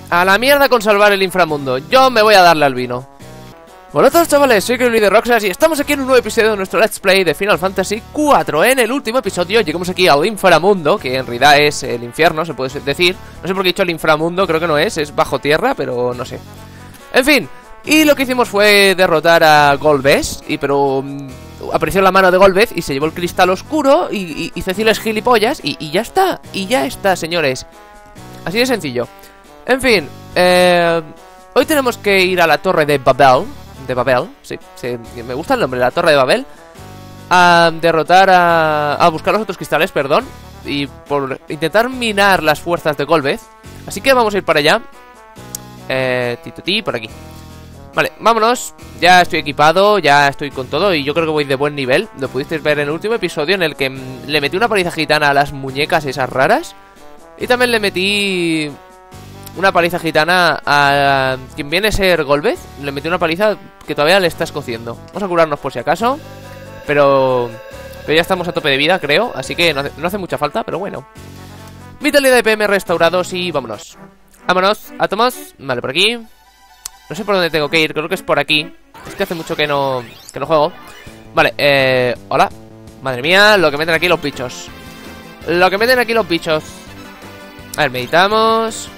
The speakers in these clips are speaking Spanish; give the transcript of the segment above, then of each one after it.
A la mierda con salvar el inframundo. Yo me voy a darle al vino. Hola a todos, chavales, soy Kirby de Roxas y estamos aquí en un nuevo episodio de nuestro Let's Play de Final Fantasy IV. En el último episodio llegamos aquí al inframundo, que en realidad es el infierno, se puede decir. No sé por qué he dicho el inframundo, creo que no es bajo tierra, pero no sé. En fin, y lo que hicimos fue derrotar a Golbez, pero apareció la mano de Golbez y se llevó el cristal oscuro y Cecil es gilipollas y ya está, señores. Así de sencillo. En fin, hoy tenemos que ir a la torre de Babel. Sí, me gusta el nombre, la torre de Babel. A derrotar a buscar los otros cristales, perdón. Y por intentar minar las fuerzas de Golbez. Así que vamos a ir para allá. Por aquí. Vale, vámonos. Ya estoy equipado, ya estoy con todo. Y yo creo que voy de buen nivel. Lo pudisteis ver en el último episodio, en el que le metí una paliza gitana a las muñecas esas raras. Y también le metí una paliza gitana a quien viene a ser Golbez. Le metí una paliza que todavía le está escociendo. Vamos a curarnos por si acaso. Pero ya estamos a tope de vida, creo. Así que no hace mucha falta, pero bueno. Vitalidad de PM restaurados y vámonos. Vámonos, átomos. Vale, por aquí. No sé por dónde tengo que ir, creo que es por aquí. Es que hace mucho que no juego. Vale, hola. Madre mía, lo que meten aquí los bichos. A ver, meditamos.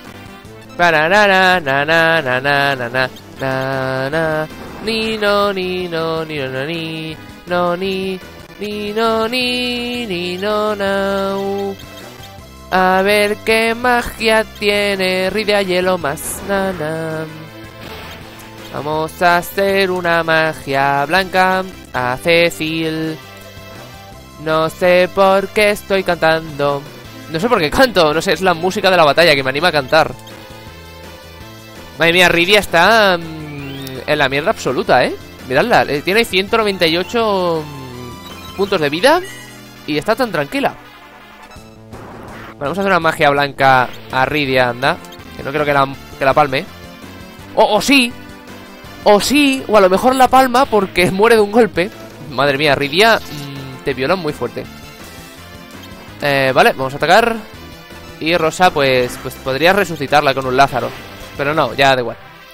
Ni no ni no ni no ni no ni no ni no no. A ver qué magia tiene Rydia Hielo más nana. Vamos a hacer una magia blanca a Cecil. No sé por qué estoy cantando. No sé por qué canto, no sé, es la música de la batalla que me anima a cantar. Madre mía, Rydia está en la mierda absoluta, Miradla, tiene 198 puntos de vida y está tan tranquila. Vale, vamos a hacer una magia blanca a Rydia, anda. Que no creo que la palme. O sí, o a lo mejor la palma porque muere de un golpe. Madre mía, Rydia te violan muy fuerte. Vale, vamos a atacar. Y Rosa, pues podría resucitarla con un Lázaro. Pero no, ya da igual.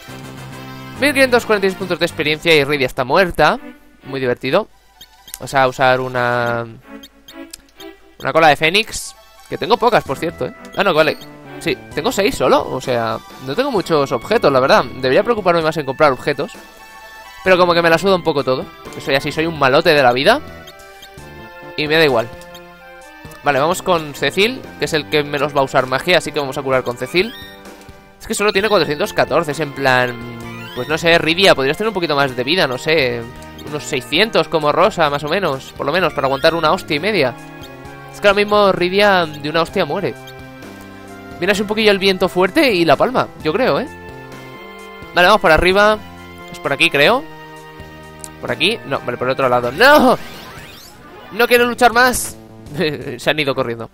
1546 puntos de experiencia y Rydia está muerta. Muy divertido. Vamos a usar una cola de Fénix. Que tengo pocas, por cierto, Ah, no, vale. Sí, tengo 6 solo. O sea, no tengo muchos objetos, la verdad. Debería preocuparme más en comprar objetos. Pero como que me la suda un poco todo. Porque soy así, soy un malote de la vida. Y me da igual. Vale, vamos con Cecil, que es el que menos va a usar magia. Así que vamos a curar con Cecil. Es que solo tiene 414, es en plan... Pues no sé, Rydia, podrías tener un poquito más de vida, no sé. Unos 600 como Rosa, más o menos. Por lo menos, para aguantar una hostia y media. Es que ahora mismo Rydia de una hostia muere. Viene así un poquillo el viento fuerte y la palma, yo creo, Vale, vamos por arriba. Es por aquí, creo. Por aquí, no, vale, por el otro lado. ¡No! No quiero luchar más. Se han ido corriendo.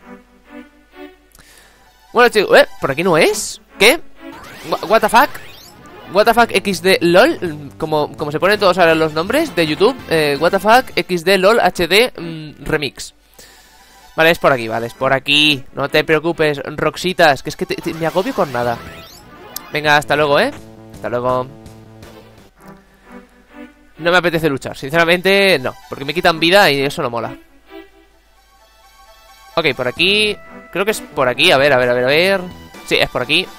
Bueno, chicos, ¿por aquí no es? ¿Qué? What the fuck? What the fuck XD LOL. Como se ponen todos ahora los nombres de YouTube. What the fuck XD LOL HD Remix. Vale, es por aquí, vale, es por aquí. No te preocupes, Roxitas. Que es que me agobio con nada. Venga, hasta luego, Hasta luego. No me apetece luchar, sinceramente no. Porque me quitan vida y eso no mola. Ok, por aquí. Creo que es por aquí, a ver. Sí, es por aquí.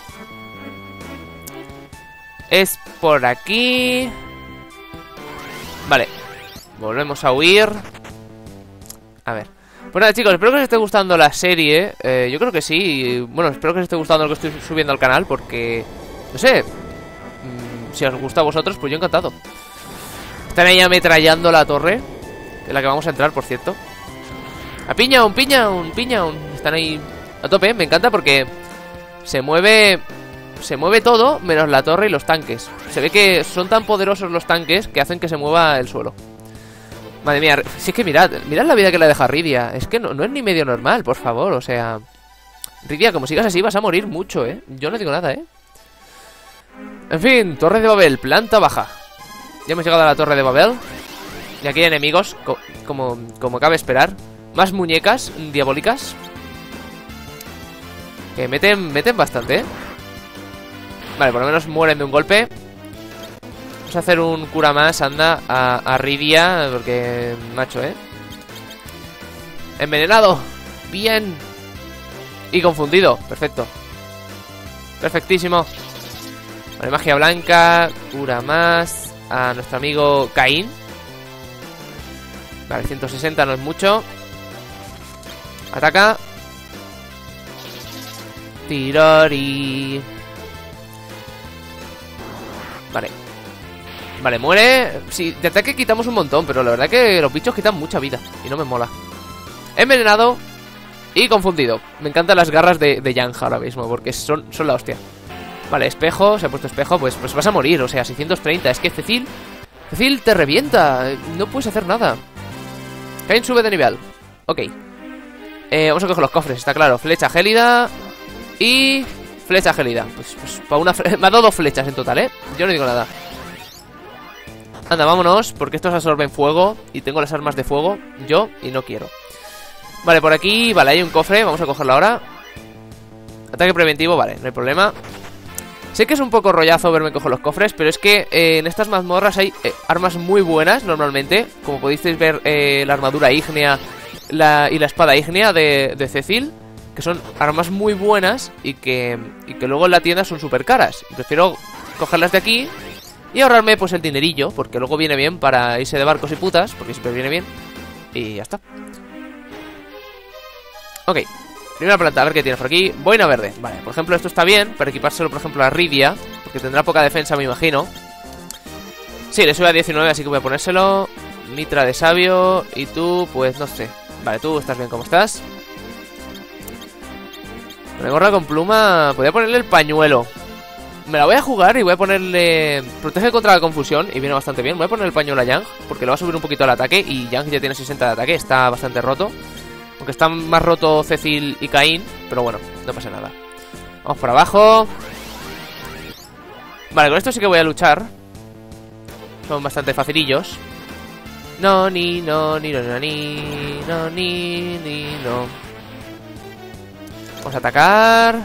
Es por aquí. Vale. Volvemos a huir. A ver. Pues nada, chicos, espero que os esté gustando la serie. Yo creo que sí. Bueno, espero que os esté gustando lo que estoy subiendo al canal. Porque, no sé, si os gusta a vosotros, pues yo encantado. Están ahí ametrallando la torre, en la que vamos a entrar, por cierto. A piña. Están ahí a tope, me encanta porque se mueve todo, menos la torre y los tanques. Se ve que son tan poderosos los tanques que hacen que se mueva el suelo. Madre mía, si es que mirad la vida que le deja Rydia. Es que no es ni medio normal, por favor, o sea... Rydia, como sigas así vas a morir mucho, Yo no digo nada, En fin, Torre de Babel, planta baja. Ya hemos llegado a la Torre de Babel. Y aquí hay enemigos, como cabe esperar. Más muñecas diabólicas. Que meten bastante, Vale, por lo menos mueren de un golpe. Vamos a hacer un cura más, anda, a Rydia, porque, macho, Envenenado. Bien. Y confundido, perfecto. Perfectísimo. Vale, magia blanca, cura más a nuestro amigo Caín. Vale, 160 no es mucho. Ataca. Tirori. Vale. Vale, muere. Sí, de ataque quitamos un montón, pero la verdad que los bichos quitan mucha vida y no me mola. Envenenado y confundido. Me encantan las garras de Yang ahora mismo, porque son la hostia. Vale, espejo, se ha puesto espejo, pues vas a morir, o sea, 630. Es que Cecil te revienta, no puedes hacer nada. Cain sube de nivel. Ok. Vamos a coger los cofres, está claro. Flecha gélida y flecha gélida. Pues para una me ha dado 2 flechas en total, yo no digo nada. Anda, vámonos, porque estos absorben fuego y tengo las armas de fuego, yo, y no quiero. Vale, por aquí, vale, hay un cofre, vamos a cogerlo ahora. Ataque preventivo, vale, no hay problema. Sé que es un poco rollazo verme coger los cofres, pero es que en estas mazmorras hay armas muy buenas normalmente. Como podéis ver, la armadura ígnea y la espada ígnea de Cecil, que son armas muy buenas y que luego en la tienda son súper caras. Y prefiero cogerlas de aquí y ahorrarme pues el dinerillo, porque luego viene bien para irse de barcos y putas, porque siempre viene bien. Y ya está. Ok. Primera planta, a ver qué tienes por aquí. Boina verde, vale, por ejemplo esto está bien para equipárselo, por ejemplo, a Rydia, porque tendrá poca defensa, me imagino. Sí, le sube a 19, así que voy a ponérselo. Mitra de sabio. Y tú, pues no sé. Vale, tú estás bien como estás. Una gorra con pluma. Podría ponerle el pañuelo. Me la voy a jugar y voy a ponerle protege contra la confusión, y viene bastante bien. Voy a poner el pañuelo a Yang, porque le va a subir un poquito el ataque. Y Yang ya tiene 60 de ataque, está bastante roto. Aunque están más rotos Cecil y Caín, pero bueno, no pasa nada. Vamos por abajo. Vale, con esto sí que voy a luchar. Son bastante facilillos. No, ni, no, ni, no, ni, no, ni, no. Vamos a atacar.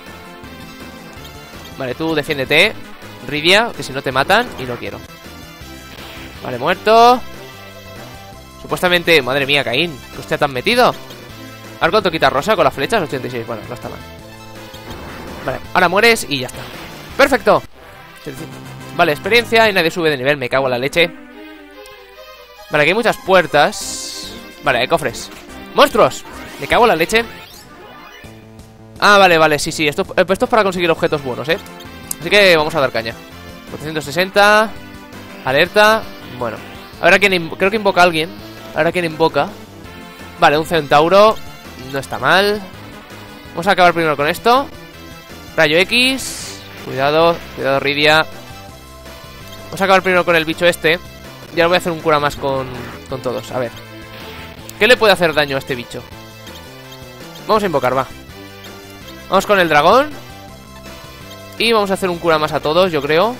Vale, tú defiéndete, Rydia, que si no te matan y no quiero. Vale, muerto. Supuestamente, madre mía, Caín, ¿qué hostia te han metido? A ver cuánto quita Rosa con las flechas, 86, bueno, no está mal. Vale, ahora mueres y ya está. ¡Perfecto! Vale, experiencia y nadie sube de nivel, me cago en la leche. Vale, aquí hay muchas puertas. Vale, hay cofres. ¡Monstruos! Me cago en la leche. Ah, vale, sí, esto es para conseguir objetos buenos, Así que vamos a dar caña. 460. Alerta. Bueno, a ver a quién creo que invoca a alguien. A ver a quién invoca. Vale, un centauro. No está mal. Vamos a acabar primero con esto. Rayo X. Cuidado, Rydia. Vamos a acabar primero con el bicho este. Y ahora voy a hacer un cura más con todos. A ver, ¿qué le puede hacer daño a este bicho? Vamos a invocar, va. Vamos con el dragón. Y vamos a hacer un cura más a todos, yo creo.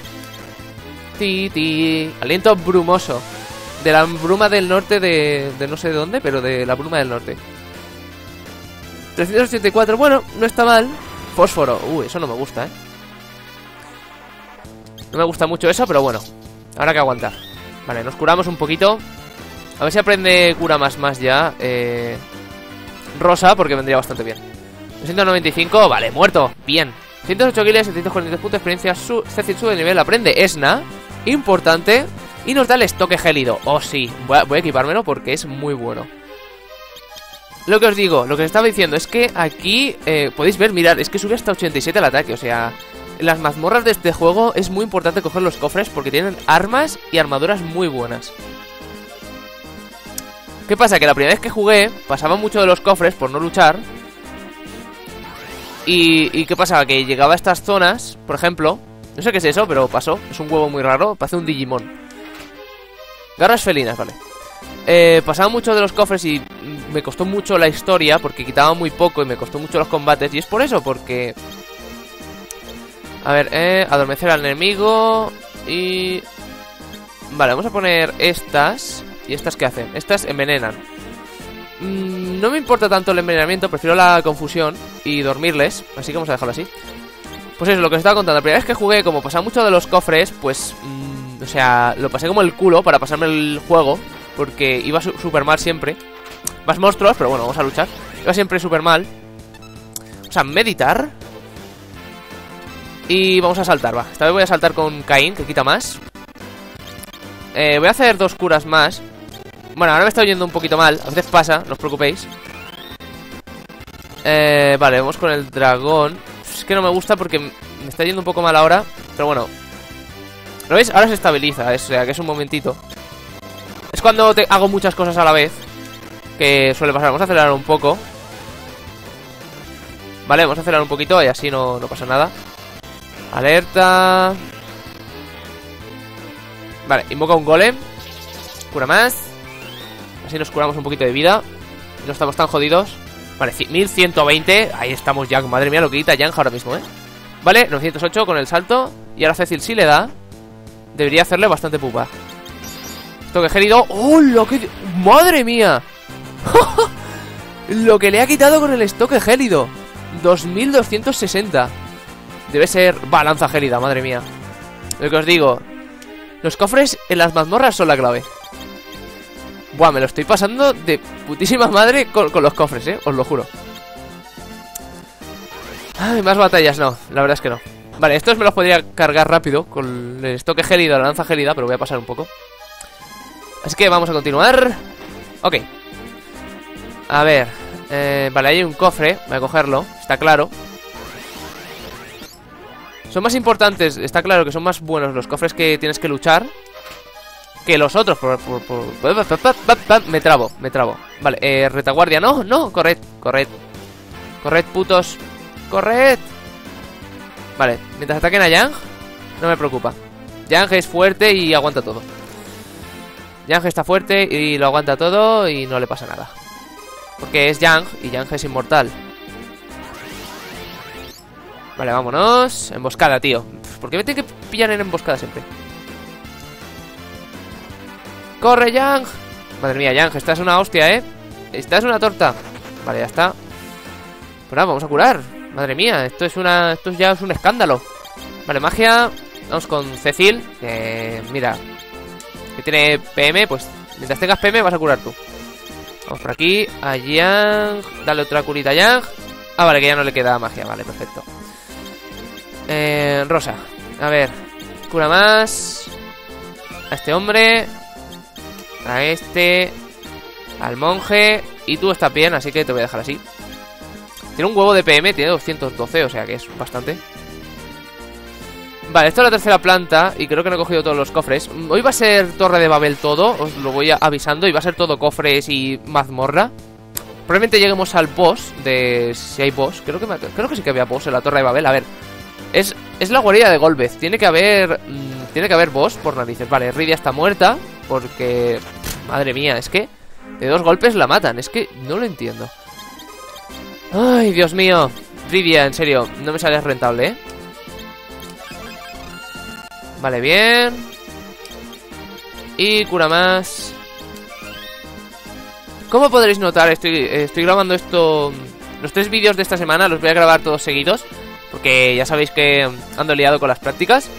Aliento brumoso. De la bruma del norte de no sé de dónde, pero de la bruma del norte. 384, bueno, no está mal. Fósforo, eso no me gusta, No me gusta mucho eso, pero bueno, habrá que aguantar. Vale, nos curamos un poquito. A ver si aprende cura más ya Rosa, porque vendría bastante bien. 295, vale, muerto, bien. 108 kills, 743 puntos de experiencia. Cecil sube de nivel, aprende Esna, importante. Y nos da el estoque gélido. Oh, sí, voy a equipármelo porque es muy bueno. Lo que os digo, lo que os estaba diciendo es que aquí podéis ver, mirad, es que sube hasta 87 el ataque. O sea, en las mazmorras de este juego es muy importante coger los cofres porque tienen armas y armaduras muy buenas. ¿Qué pasa? Que la primera vez que jugué pasaba mucho de los cofres por no luchar. ¿Y qué pasaba? Que llegaba a estas zonas, por ejemplo. No sé qué es eso, pero pasó. Es un huevo muy raro, parece un Digimon. Garras felinas, vale. Pasaba mucho de los cofres y me costó mucho la historia porque quitaba muy poco y me costó mucho los combates. Y es por eso, porque... A ver, adormecer al enemigo. Y... Vale, vamos a poner estas. ¿Y estas qué hacen? Estas envenenan. No me importa tanto el envenenamiento, prefiero la confusión y dormirles. Así que vamos a dejarlo así. Pues eso, lo que os estaba contando. La primera vez que jugué, como pasaba mucho de los cofres, pues... o sea, lo pasé como el culo para pasarme el juego, porque iba súper mal siempre. Más monstruos, pero bueno, vamos a luchar. Iba siempre súper mal. O sea, meditar. Y vamos a saltar, va. Esta vez voy a saltar con Caín, que quita más. Voy a hacer 2 curas más. Bueno, ahora me está oyendo un poquito mal. A veces pasa, no os preocupéis. Vale, vamos con el dragón. Es que no me gusta porque me está yendo un poco mal ahora. Pero bueno, ¿lo veis? Ahora se estabiliza, o sea que es un momentito. Es cuando hago muchas cosas a la vez que suele pasar. Vamos a acelerar un poco. Vale, vamos a acelerar un poquito y así no pasa nada. Alerta. Vale, invoca un golem. Cura más. Así nos curamos un poquito de vida. No estamos tan jodidos. Vale, 1120. Ahí estamos, Yang. Madre mía, lo que quita Yang ahora mismo, Vale, 908 con el salto. Y ahora Cecil sí le da. Debería hacerle bastante pupa. Toque gélido. ¡Oh, lo que... ¡Madre mía! Lo que le ha quitado con el estoque gélido. 2260. Debe ser balanza gélida, madre mía. Lo que os digo, los cofres en las mazmorras son la clave. Buah, me lo estoy pasando de putísima madre con los cofres, os lo juro. Ay, más batallas no, la verdad es que no. Vale, estos me los podría cargar rápido con el estoque gélido, la lanza gélida, pero voy a pasar un poco. Así que vamos a continuar. Ok. A ver, vale, hay un cofre, voy a cogerlo, está claro. Son más importantes, está claro que son más buenos los cofres que tienes que luchar que los otros. Me trabo. Vale, retaguardia, no, corred, putos. Corred. Vale, mientras ataquen a Yang, no me preocupa. Yang es fuerte y aguanta todo. Yang está fuerte y lo aguanta todo y no le pasa nada. Porque es Yang y Yang es inmortal. Vale, vámonos. Emboscada, tío. ¿Por qué me tiene que pillar en emboscada siempre? ¡Corre, Yang! Madre mía, Yang, esta es una hostia, Esta es una torta. Vale, ya está. Pues nada, vamos a curar. Madre mía, esto ya es un escándalo. Vale, magia. Vamos con Cecil. Mira, que tiene PM, pues mientras tengas PM vas a curar tú. Vamos por aquí, a Yang. Dale otra curita a Yang. Ah, vale, que ya no le queda magia, vale, perfecto. Rosa, a ver, cura más. A este hombre. A este. Al monje. Y tú estás bien, así que te voy a dejar así. Tiene un huevo de PM, tiene 212, o sea que es bastante. Vale, esto es la tercera planta y creo que no he cogido todos los cofres. Hoy va a ser Torre de Babel todo, os lo voy avisando. Y va a ser todo cofres y mazmorra. Probablemente lleguemos al boss de... Si hay boss, creo que sí que había boss en la Torre de Babel. A ver, es la guarida de Golbez. Tiene que haber boss por narices. Vale, Rydia está muerta porque... madre mía, es que de 2 golpes la matan. Es que no lo entiendo. Ay, Dios mío. Rydia, en serio, no me sale rentable, Vale, bien. Y cura más. Como podréis notar, estoy grabando esto. Los 3 vídeos de esta semana los voy a grabar todos seguidos, porque ya sabéis que ando liado con las prácticas.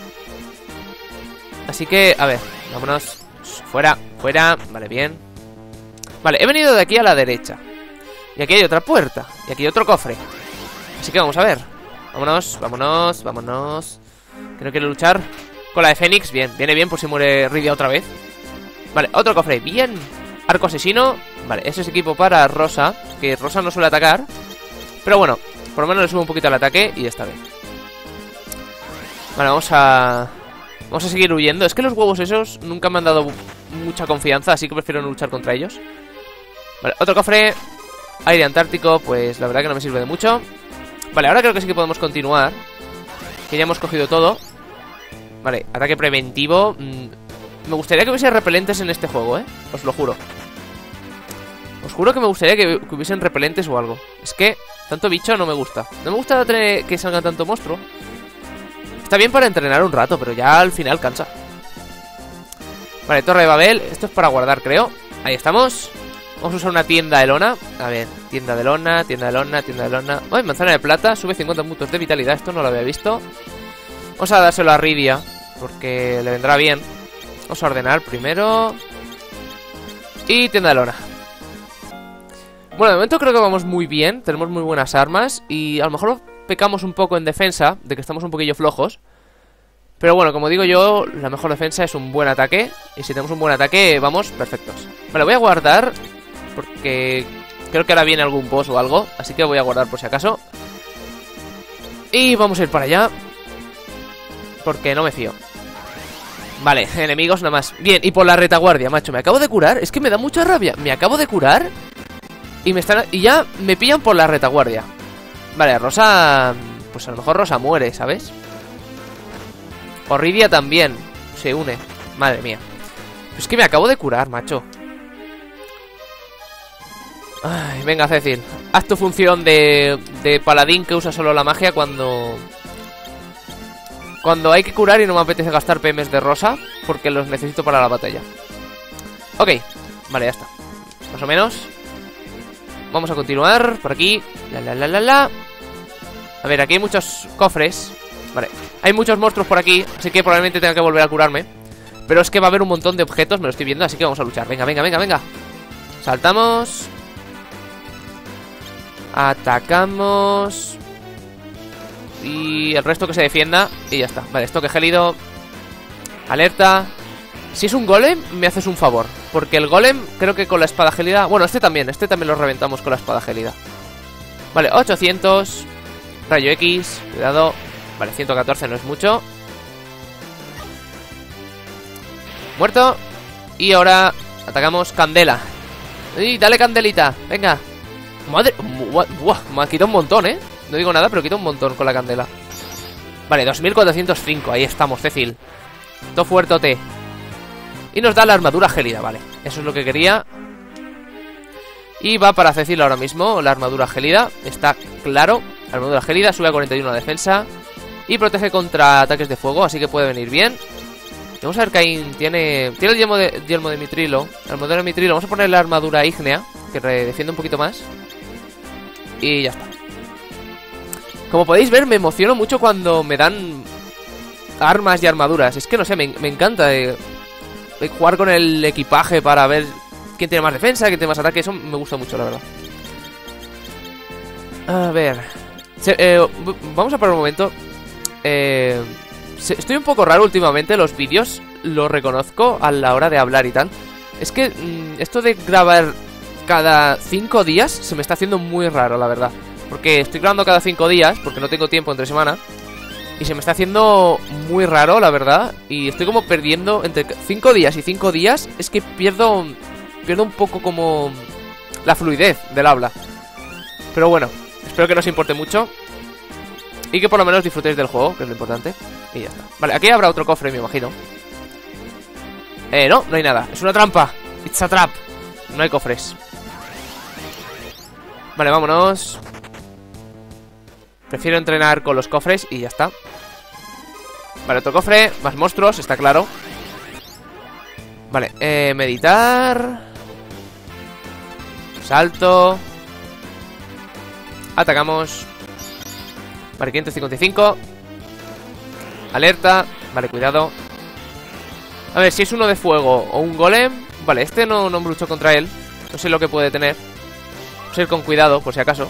Así que, a ver, vámonos. Fuera. Vale, bien. Vale, he venido de aquí a la derecha. Y aquí hay otra puerta. Y aquí hay otro cofre. Así que vamos a ver. Vámonos. Que no quiero luchar con la de Fénix. Bien, viene bien por si muere Rydia otra vez. Vale, otro cofre, bien. Arco asesino. Vale, ese es equipo para Rosa, que Rosa no suele atacar. Pero bueno, por lo menos le subo un poquito al ataque y está bien. Vale, vamos a seguir huyendo. Es que los huevos esos nunca me han dado mucha confianza, así que prefiero no luchar contra ellos. Vale, otro cofre. Aire antártico, pues la verdad que no me sirve de mucho. Vale, ahora creo que sí que podemos continuar, que ya hemos cogido todo. Vale, ataque preventivo. Me gustaría que hubiese repelentes en este juego, os lo juro. Os juro que me gustaría que hubiesen repelentes o algo. Es que tanto bicho no me gusta. No me gusta que salga tanto monstruo. Está bien para entrenar un rato, pero ya al final cansa. Vale, Torre de Babel. Esto es para guardar, creo. Ahí estamos. Vamos a usar una tienda de lona. A ver, tienda de lona, tienda de lona, tienda de lona. ¡Ay, manzana de plata! Sube 50 puntos de vitalidad. Esto no lo había visto. Vamos a dárselo a Rydia, porque le vendrá bien. Vamos a ordenar primero. Y tienda de lona. Bueno, de momento creo que vamos muy bien. Tenemos muy buenas armas. Y a lo mejor pecamos un poco en defensa, de que estamos un poquillo flojos. Pero bueno, como digo yo, la mejor defensa es un buen ataque. Y si tenemos un buen ataque, vamos perfectos. Vale, voy a guardar, porque creo que ahora viene algún boss o algo. Así que voy a guardar por si acaso. Y vamos a ir para allá, porque no me fío. Vale, enemigos nada más. Bien, y por la retaguardia, macho, me acabo de curar. Es que me da mucha rabia. Me acabo de curar y ya me pillan por la retaguardia. Vale, Rosa... Pues a lo mejor Rosa muere, ¿sabes? O Rydia también se une. Madre mía. Es que me acabo de curar, macho. Ay, venga, Cecil, haz tu función de paladín que usa solo la magia cuando hay que curar y no me apetece gastar PMs de Rosa, porque los necesito para la batalla. Ok, vale, ya está. Más o menos. Vamos a continuar por aquí. A ver, aquí hay muchos cofres. Vale, hay muchos monstruos por aquí, así que probablemente tenga que volver a curarme. Pero es que va a haber un montón de objetos, me lo estoy viendo, así que vamos a luchar. Venga, venga, venga, venga. Saltamos. Atacamos. Y el resto que se defienda. Y ya está. Vale, estoque gélido. Alerta. Si es un golem, me haces un favor, porque el golem creo que con la espada gélida... Bueno, este también lo reventamos con la espada gélida. Vale, 800. Rayo X, cuidado. Vale, 114 no es mucho. Muerto. Y ahora atacamos Candela. ¡Y dale, Candelita! Venga. Madre... Buah, me ha quitado un montón, ¿eh? No digo nada, pero quita un montón con la candela. Vale, 2405, ahí estamos, Cecil. Todo fuertote. Y nos da la armadura gélida, vale. Eso es lo que quería. Y va para Cecil ahora mismo, la armadura gélida. Está claro. La armadura gélida sube a 41 la defensa. Y protege contra ataques de fuego, así que puede venir bien. Vamos a ver, Caín tiene el yelmo de mitrilo. El modelo de mitrilo. Vamos a poner la armadura ígnea, que defiende un poquito más. Y ya está. Como podéis ver, me emociono mucho cuando me dan armas y armaduras. Es que no sé, me encanta jugar con el equipaje para ver quién tiene más defensa, quién tiene más ataque. Eso me gusta mucho, la verdad. A ver, vamos a parar un momento. Estoy un poco raro últimamente. Los vídeos lo reconozco a la hora de hablar y tal. Es que esto de grabar cada 5 días se me está haciendo muy raro, la verdad. Porque estoy grabando cada 5 días, porque no tengo tiempo entre semana. Y se me está haciendo muy raro, la verdad. Y estoy como perdiendo entre 5 días y 5 días. Es que pierdo un poco como la fluidez del habla. Pero bueno, espero que no os importe mucho. Y que por lo menos disfrutéis del juego, que es lo importante. Y ya está. Vale, aquí habrá otro cofre, me imagino. No hay nada, es una trampa. It's a trap. No hay cofres. Vale, vámonos. Prefiero entrenar con los cofres y ya está. Vale, otro cofre, más monstruos, está claro. Vale, meditar. Salto. Atacamos. Vale, 555. Alerta. Vale, cuidado. A ver, si es uno de fuego o un golem. Vale, este no me lucho contra él. No sé lo que puede tener. Vamos a ir con cuidado, por si acaso.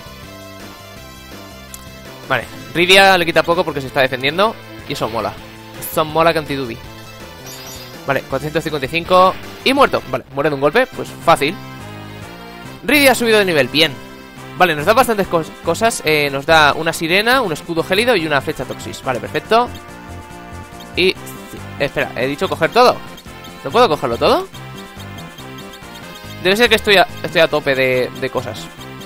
Vale, Rydia le quita poco porque se está defendiendo. Y eso mola. Eso mola cantidubi. Vale, 455. Y muerto. Vale, muere de un golpe, pues fácil. Rydia ha subido de nivel, bien. Vale, nos da bastantes cosas. Nos da una sirena, un escudo gélido y una flecha toxis. Vale, perfecto. Y... espera, he dicho coger todo. ¿No puedo cogerlo todo? Debe ser que estoy a tope de cosas.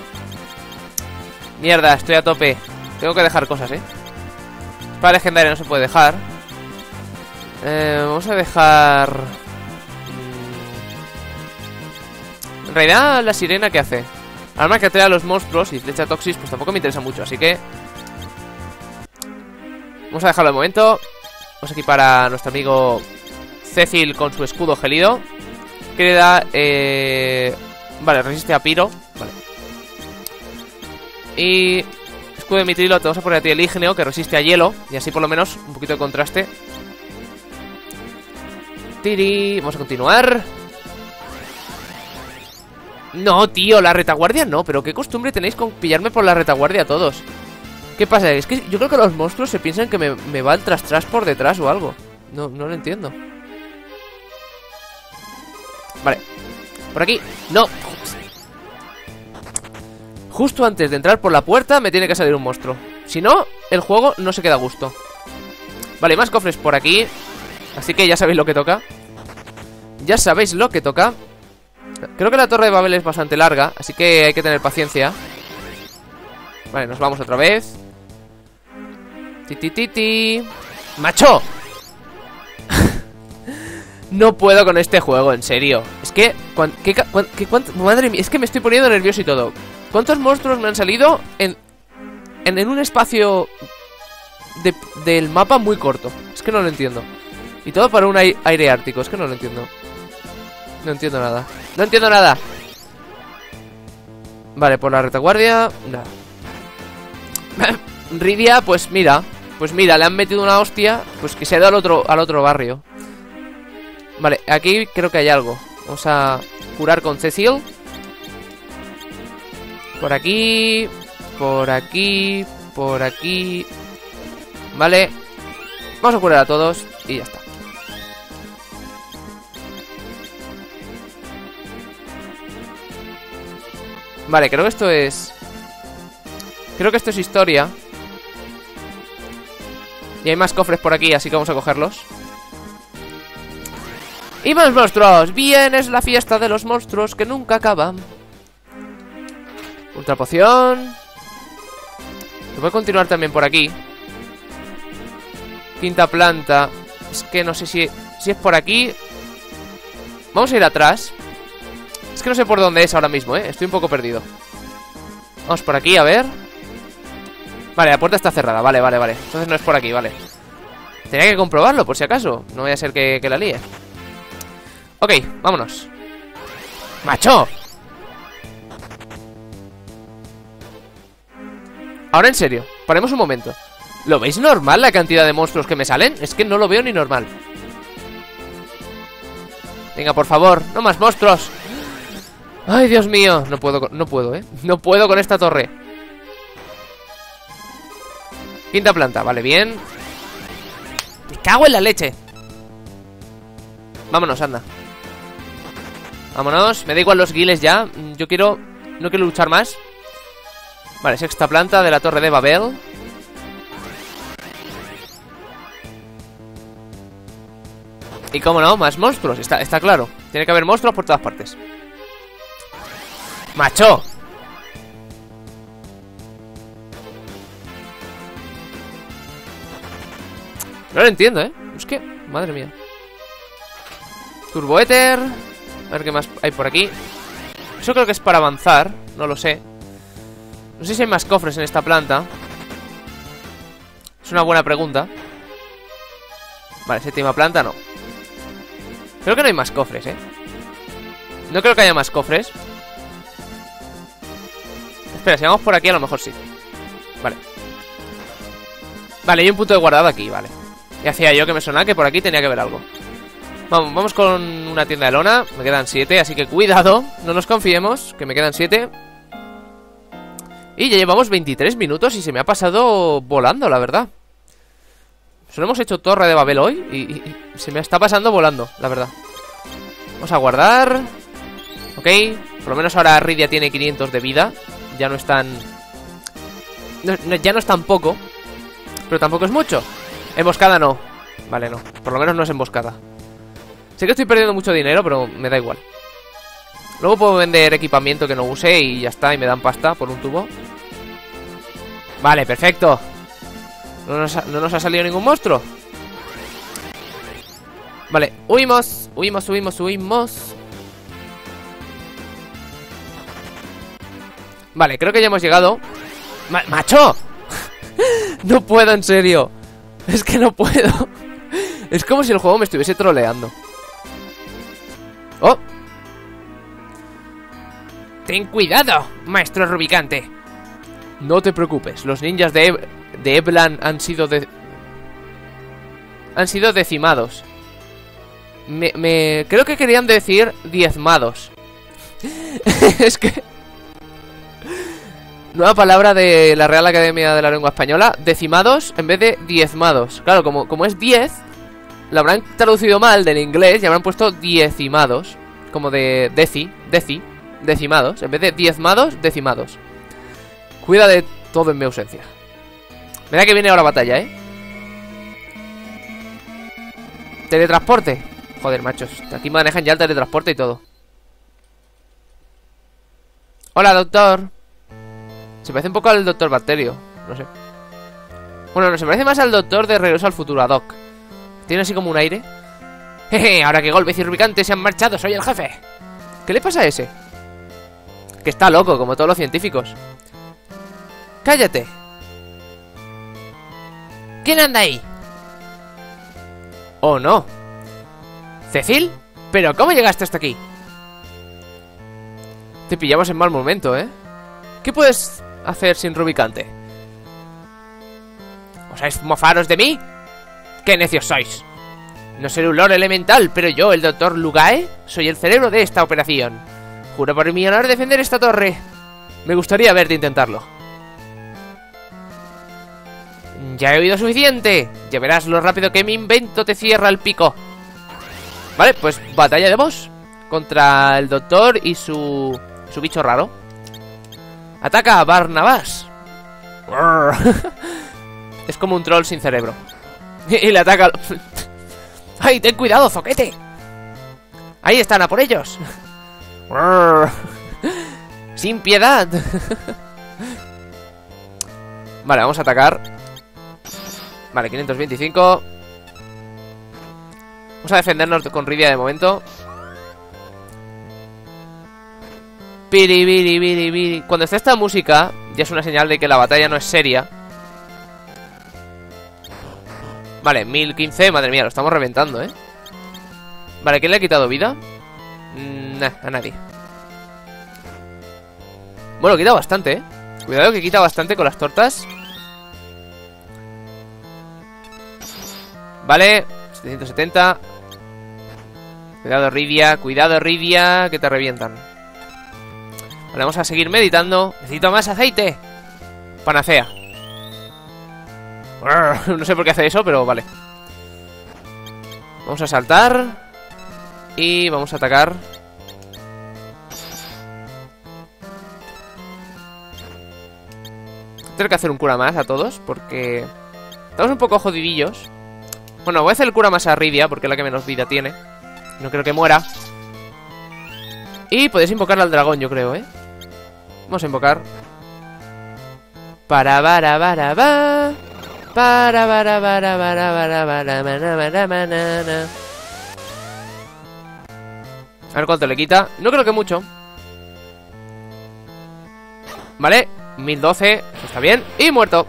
Mierda, estoy a tope. Tengo que dejar cosas, Espada legendaria no se puede dejar. Vamos a dejar... En realidad, la sirena, ¿qué hace? Arma que atrae a los monstruos y flecha toxis, pues tampoco me interesa mucho, así que... vamos a dejarlo de momento. Vamos a equipar a nuestro amigo Cecil con su escudo gélido, que le da Vale, resiste a Piro. Vale. Y... escudo de mitrilo, te vamos a poner a ti el ígneo, que resiste a hielo. Y así por lo menos un poquito de contraste. Tiri, vamos a continuar. No, tío, la retaguardia no. Pero qué costumbre tenéis con pillarme por la retaguardia todos. ¿Qué pasa? Es que yo creo que los monstruos se piensan que me va el tras por detrás o algo. No lo entiendo. Vale, por aquí. No. Justo antes de entrar por la puerta me tiene que salir un monstruo. Si no, el juego no se queda a gusto. Vale, más cofres por aquí. Así que ya sabéis lo que toca. Ya sabéis lo que toca. Creo que la torre de Babel es bastante larga, así que hay que tener paciencia. Vale, nos vamos otra vez. Ti. ¡Macho! No puedo con este juego, en serio. Es que... madre mía, es que me estoy poniendo nervioso y todo. ¿Cuántos monstruos me han salido en un espacio del mapa muy corto? Es que no lo entiendo. Y todo para un aire ártico, es que no lo entiendo. No entiendo nada. No entiendo nada. Vale, por la retaguardia. Nada. Rydia, pues mira. Pues mira, le han metido una hostia. Pues que se ha ido al otro barrio. Vale, aquí creo que hay algo. Vamos a curar con Cecil. Por aquí. Por aquí. Por aquí. Vale. Vamos a curar a todos y ya está. Vale, creo que esto es... creo que esto es historia. Y hay más cofres por aquí, así que vamos a cogerlos. ¡Y más monstruos! ¡Bien! Es la fiesta de los monstruos que nunca acaban. Ultra poción. Se puede continuar también por aquí. Quinta planta. Es que no sé si es por aquí. Vamos a ir atrás. Es que no sé por dónde es ahora mismo, estoy un poco perdido. Vamos por aquí, a ver. Vale, la puerta está cerrada, vale. Entonces no es por aquí, vale. Tenía que comprobarlo, por si acaso. No vaya a ser que la líe. Ok, vámonos. ¡Macho! Ahora en serio, paremos un momento. ¿Lo veis normal la cantidad de monstruos que me salen? Es que no lo veo ni normal. Venga, por favor, no más monstruos. Ay, Dios mío, no puedo, No puedo con esta torre. Quinta planta, vale, bien. Me cago en la leche. Vámonos, anda. Vámonos, me da igual los guiles ya. No quiero luchar más. Vale, sexta planta de la torre de Babel. Y cómo no, más monstruos, está claro. Tiene que haber monstruos por todas partes. ¡Macho! No lo entiendo, Es que, madre mía. Turboéter. A ver qué más hay por aquí. Eso creo que es para avanzar. No lo sé. No sé si hay más cofres en esta planta. Es una buena pregunta. Vale, séptima planta no. Creo que no hay más cofres, No creo que haya más cofres. Espera, si vamos por aquí a lo mejor sí. Vale. Vale, hay un punto de guardado aquí, vale. Y hacía yo que me sonaba que por aquí tenía que haber algo. Vamos con una tienda de lona. Me quedan 7, así que cuidado. No nos confiemos, que me quedan 7. Y ya llevamos 23 minutos y se me ha pasado volando, la verdad. Solo hemos hecho Torre de Babel hoy y se me está pasando volando, la verdad. Vamos a guardar. Ok, por lo menos ahora Rydia tiene 500 de vida. Ya no es tan... ya no es tan poco. Pero tampoco es mucho. Emboscada no. Vale, no, por lo menos no es emboscada. Sé que estoy perdiendo mucho dinero, pero me da igual. Luego puedo vender equipamiento que no use y ya está, y me dan pasta por un tubo. Vale, perfecto. No nos ha salido ningún monstruo. Vale, huimos. Vale, creo que ya hemos llegado. ¡Macho! No puedo, en serio. Es que no puedo. Es como si el juego me estuviese troleando. ¡Oh! ¡Ten cuidado, maestro Rubicante! No te preocupes, los ninjas de Eblan han sido decimados. Creo que querían decir diezmados. Es que... Nueva palabra de la Real Academia de la Lengua Española. Decimados en vez de diezmados. Claro, como es 10, lo habrán traducido mal del inglés y habrán puesto diecimados. Como de decimados. En vez de diezmados, decimados. Cuida de todo en mi ausencia. Me da que viene ahora batalla, ¿eh? Teletransporte. Joder, machos, aquí manejan ya el teletransporte y todo. Hola, doctor. Se parece un poco al doctor Bacterio. No sé. Bueno, no, se parece más al doctor de Regreso al Futuro, a Doc. Tiene así como un aire. Jeje, ahora que Golbez y Rubicante se han marchado, soy el jefe. ¿Qué le pasa a ese? Que está loco, como todos los científicos. ¡Cállate! ¿Quién anda ahí? Oh, no. ¿Cecil? ¿Pero cómo llegaste hasta aquí? Te pillamos en mal momento, ¿eh? ¿Qué puedes hacer sin Rubicante? ¿Osáis mofaros de mí? ¡Qué necios sois! No seré un lord elemental, pero yo, el doctor Lugae, soy el cerebro de esta operación. Juro por mi honor defender esta torre. Me gustaría verte intentarlo. Ya he oído suficiente. Ya verás lo rápido que mi invento te cierra el pico. Vale, pues batalla de boss contra el doctor y su bicho raro. Ataca a Barnabás. Es como un troll sin cerebro. Y le ataca. ¡Ay, ten cuidado, zoquete! Ahí están, a por ellos. Sin piedad. Vale, vamos a atacar. Vale, 525. Vamos a defendernos con Rydia de momento. Piri, biri, biri, biri. Cuando está esta música, ya es una señal de que la batalla no es seria. Vale, 1015, madre mía, lo estamos reventando, ¿eh? Vale, ¿quién le ha quitado vida? Nah, a nadie. Bueno, quita bastante, ¿eh? Cuidado que quita bastante con las tortas. Vale, 770. Cuidado, Rydia, que te revientan. Vale, vamos a seguir meditando. Necesito más aceite. Panacea. No sé por qué hace eso, pero vale. Vamos a saltar. Y vamos a atacar. Tengo que hacer un cura más a todos, porque estamos un poco jodidillos. Bueno, voy a hacer el cura más a Rydia, porque es la que menos vida tiene. No creo que muera. Y podéis invocar al dragón, yo creo, ¿eh? Vamos a invocar. A ver cuánto le quita. No creo que mucho. Vale, 1012, eso está bien. Y muerto.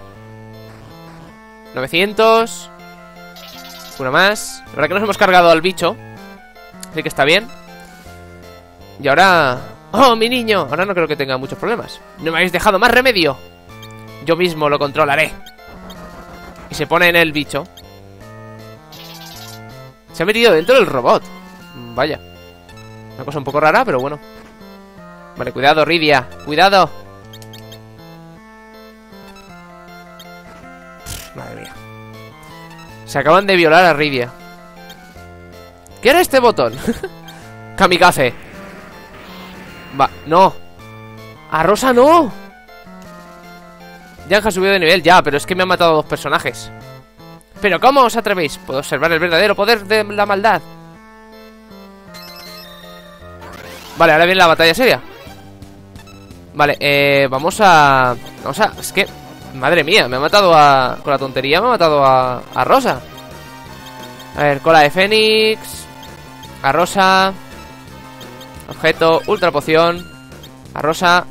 900. Una más. La verdad que nos hemos cargado al bicho, así que está bien. Y ahora... ¡Oh, mi niño! Ahora no creo que tenga muchos problemas. No me habéis dejado más remedio. Yo mismo lo controlaré. Y se pone en el bicho. Se ha metido dentro del robot. Vaya. Una cosa un poco rara, pero bueno. Vale, cuidado, Rydia. Cuidado. Madre mía. Se acaban de violar a Rydia. ¿Qué era este botón? Kamikaze. Va, no. A Rosa no. Yanja ha subido de nivel, ya, pero es que me han matado a dos personajes. ¿Pero cómo os atrevéis? Puedo observar el verdadero poder de la maldad. Vale, ahora viene la batalla seria. Vale, vamos a... Es que... Madre mía, me ha matado a... Con la tontería me ha matado a Rosa. A ver, cola de Fénix. A Rosa. Objeto, ultra poción. A Rosa.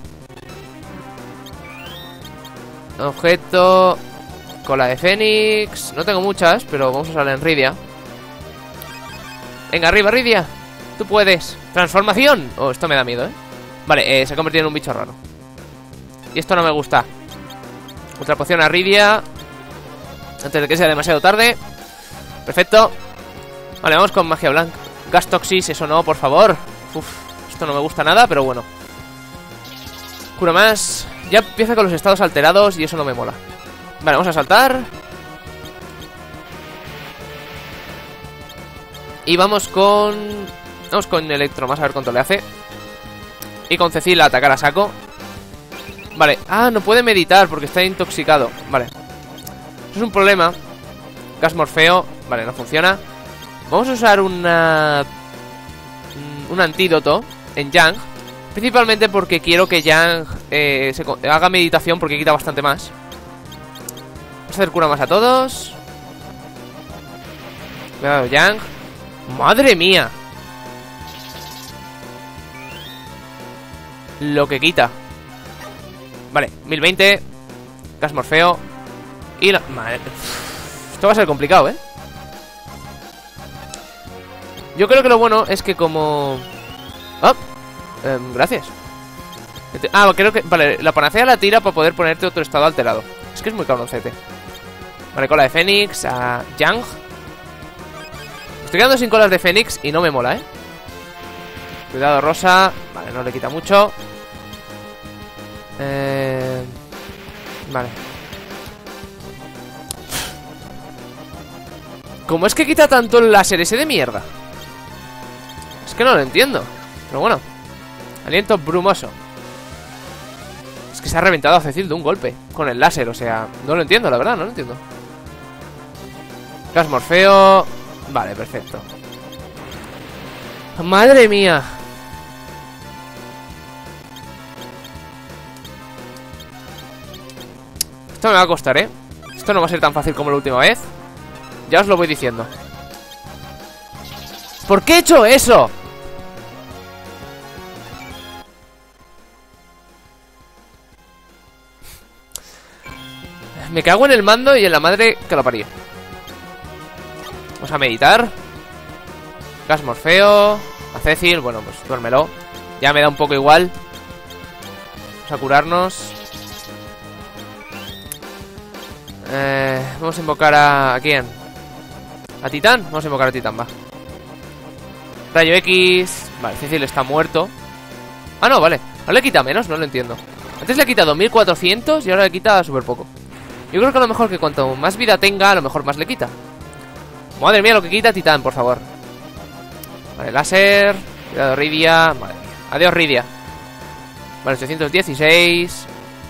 Objeto. Cola de Fénix. No tengo muchas, pero vamos a usar en Rydia. Venga, arriba, Rydia. Tú puedes. Transformación. Oh, esto me da miedo, ¿eh? Vale, se ha convertido en un bicho raro. Y esto no me gusta. Ultra poción a Rydia antes de que sea demasiado tarde. Perfecto. Vale, vamos con magia blanca. Gas Toxis, eso no, por favor. Uf, esto no me gusta nada, pero bueno. Cura más. Ya empieza con los estados alterados y eso no me mola. Vale, vamos a saltar. Y vamos con... Vamos con Electromas, a ver cuánto le hace. Y con Cecil a atacar a saco. Vale, no puede meditar porque está intoxicado. Vale, eso es un problema. Gas Morfeo, vale, no funciona. Vamos a usar un antídoto en Yang. Principalmente porque quiero que Yang haga meditación porque quita bastante más. Vamos a hacer cura más a todos. Cuidado, Yang. ¡Madre mía! Lo que quita. Vale, 1020. Gas Morfeo. Y la... Madre... Esto va a ser complicado, ¿eh? Yo creo que lo bueno es que como... ¡Oh! Gracias. Creo que... Vale, la panacea la tira para poder ponerte otro estado alterado. Es que es muy cabroncete. Vale, cola de Fénix a Yang. Estoy quedando sin colas de Fénix y no me mola, ¿eh? Cuidado, Rosa. Vale, no le quita mucho. Vale. ¿Cómo es que quita tanto el láser ese de mierda? Es que no lo entiendo. Pero bueno. Aliento brumoso. Es que se ha reventado a Cecil de un golpe con el láser, o sea, no lo entiendo, la verdad, no lo entiendo. Gas Morfeo. Vale, perfecto. Madre mía. Esto me va a costar, ¿eh? Esto no va a ser tan fácil como la última vez. Ya os lo voy diciendo. ¿Por qué he hecho eso? Me cago en el mando y en la madre que lo parió. Vamos a meditar. Gas Morfeo. A Cecil, bueno, pues duérmelo. Ya me da un poco igual. Vamos a curarnos. Vamos a invocar ¿a quién? ¿A Titán? Vamos a invocar a Titán, va. Rayo X. Vale, Cecil está muerto. No, vale. Ahora le quita menos, no lo entiendo. Antes le ha quitado 1400 y ahora le quita súper poco. Yo creo que a lo mejor que cuanto más vida tenga, a lo mejor más le quita. Madre mía, lo que quita Titán, por favor. Vale, láser. Cuidado, Rydia. Madre mía. Adiós, Rydia. Vale, 816.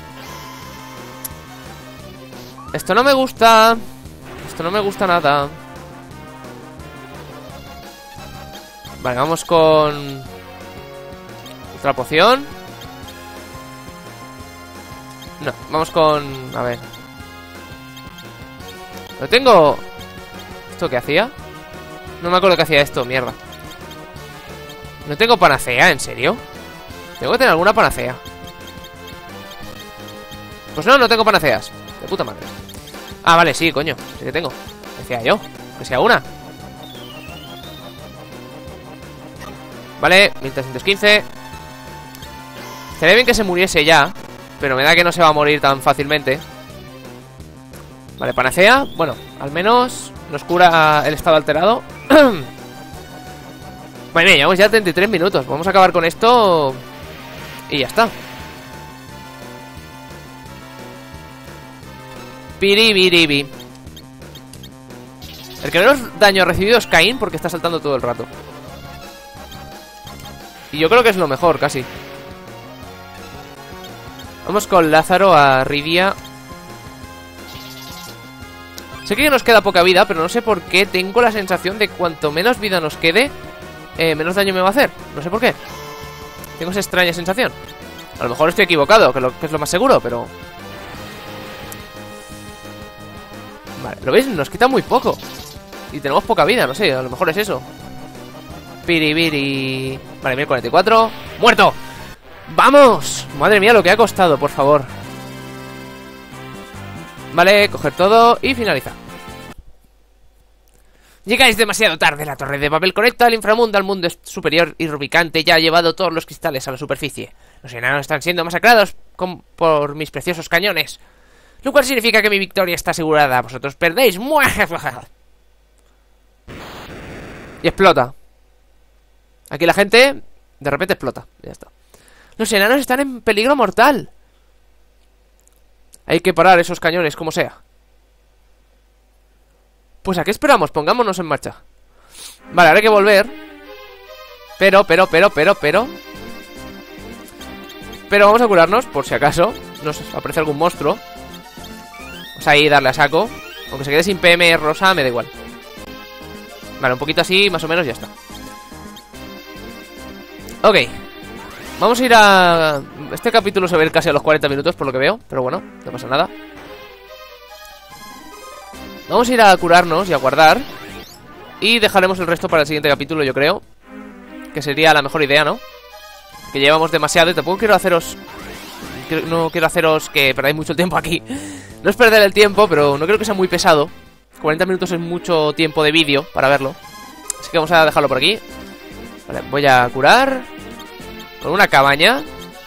Esto no me gusta. Esto no me gusta nada. Vale, vamos con... Otra poción. No, vamos con... A ver. Lo tengo... ¿Esto qué hacía? No me acuerdo que hacía esto, mierda. No tengo panacea, ¿en serio? Tengo que tener alguna panacea. Pues no, no tengo panaceas. De puta madre. Vale, sí, coño. Sí que tengo. Decía yo. Que sea una. Vale, 1315. Estaría bien que se muriese ya. Pero me da que no se va a morir tan fácilmente. Vale, panacea. Bueno, al menos nos cura el estado alterado. Vale, llevamos ya 33 minutos. Vamos a acabar con esto. Y ya está. Piribiribi. El que menos daño ha recibido es Caín porque está saltando todo el rato. Y yo creo que es lo mejor, casi. Vamos con Lázaro a Rydia. Sé que nos queda poca vida, pero no sé por qué tengo la sensación de que cuanto menos vida nos quede, menos daño me va a hacer. No sé por qué. Tengo esa extraña sensación. A lo mejor estoy equivocado, que es lo más seguro, pero... Vale, ¿lo veis? Nos quita muy poco. Y tenemos poca vida, no sé, a lo mejor es eso. Piribiri. Vale, 1044. ¡Muerto! ¡Vamos! Madre mía, lo que ha costado, por favor. Vale, coger todo y finalizar. Llegáis demasiado tarde. La torre de Babel conecta al inframundo al mundo superior y Rubicante ya ha llevado todos los cristales a la superficie. Los enanos están siendo masacrados por mis preciosos cañones, lo cual significa que mi victoria está asegurada. Vosotros perdéis. Y explota. Aquí la gente de repente explota. Ya está. Los enanos están en peligro mortal. Hay que parar esos cañones, como sea. Pues ¿a qué esperamos? Pongámonos en marcha. Vale, ahora hay que volver. Pero vamos a curarnos, por si acaso nos aparece algún monstruo. Vamos a ir a darle a saco. Aunque se quede sin PM rosa, me da igual. Vale, un poquito así, más o menos, ya está. Ok. Vamos a ir a... Este capítulo se va a ir casi a los 40 minutos, por lo que veo. Pero bueno, no pasa nada. Vamos a ir a curarnos y a guardar. Y dejaremos el resto para el siguiente capítulo, yo creo. Que sería la mejor idea, ¿no? Que llevamos demasiado y tampoco quiero haceros... No quiero haceros que perdáis mucho tiempo aquí. No es perder el tiempo, pero no creo que sea muy pesado. 40 minutos es mucho tiempo de vídeo para verlo. Así que vamos a dejarlo por aquí. Vale, voy a curar con una cabaña.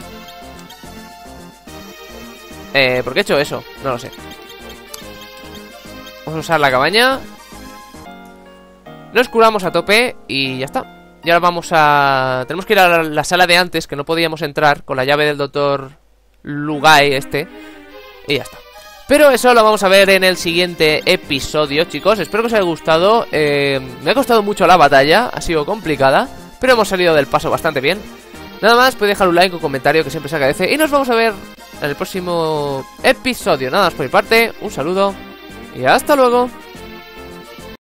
¿Por qué he hecho eso? No lo sé. Vamos a usar la cabaña. Nos curamos a tope y ya está. Y ahora vamos a... Tenemos que ir a la sala de antes, que no podíamos entrar con la llave del doctor Lugai este. Y ya está. Pero eso lo vamos a ver en el siguiente episodio, chicos. Espero que os haya gustado. Me ha costado mucho la batalla, ha sido complicada, pero hemos salido del paso bastante bien. Nada más, podéis dejar un like o comentario, que siempre se agradece. Y nos vamos a ver en el próximo episodio. Nada más por mi parte, un saludo y hasta luego.